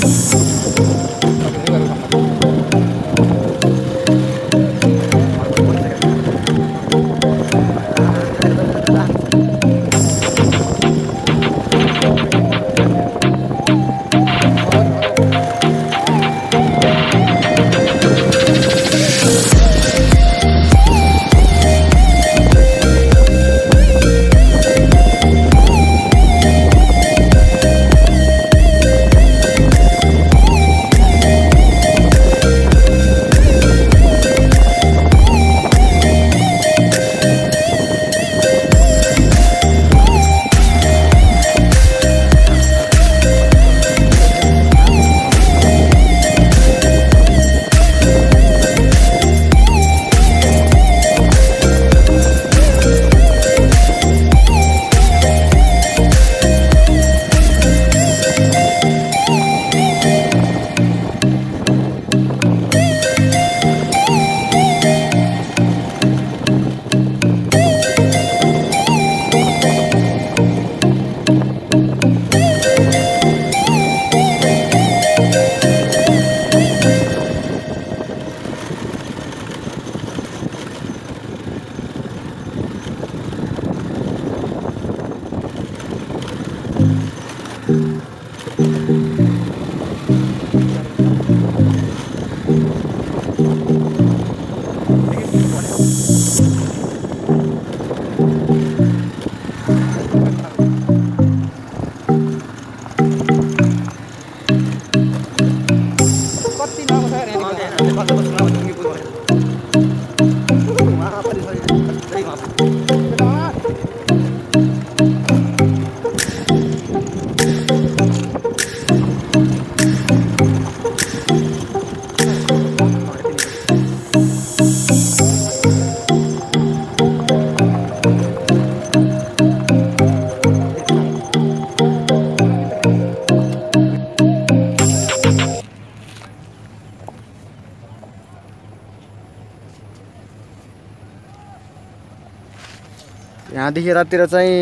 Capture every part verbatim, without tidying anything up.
यहाँदेखि यतातिर चाहिँ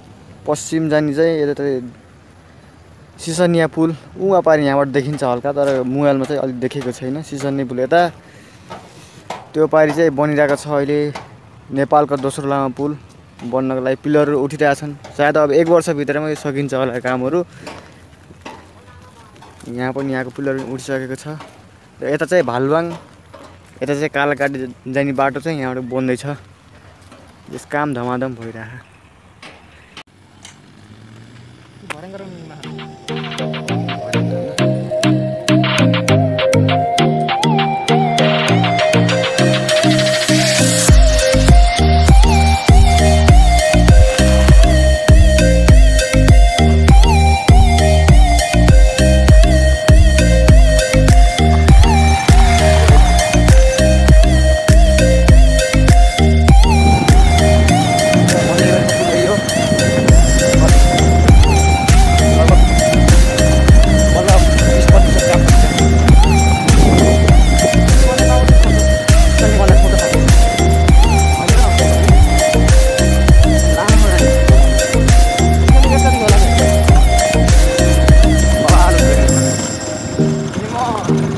पश्चिम जाने चाहिँ यता सिसनिया पुल उहाँ पारि यहाँबाट देखिन्छ हल्का, तर मोबाइलमा चाहिँ अलिक देखेको छैन। सिसनिया पुल यता त्यो पारि चाहिँ बनिरहेको छ अहिले। नेपालको दोस्रो लामो पुल बन्नको लागि पिलरहरू उठिरहेछन्। सायद अब एक वर्षभित्रमै सकिन्छ होला कामहरू। यहाँ पनि यहाँको पिलर उठिसकेको छ। यता चाहिँ भालुवाङ, यता चाहिँ कालाकाटी जाने बाटो चाहिँ यहाँबाट बन्दैछ। यस काम धमाधम भइरहेछ। Oh.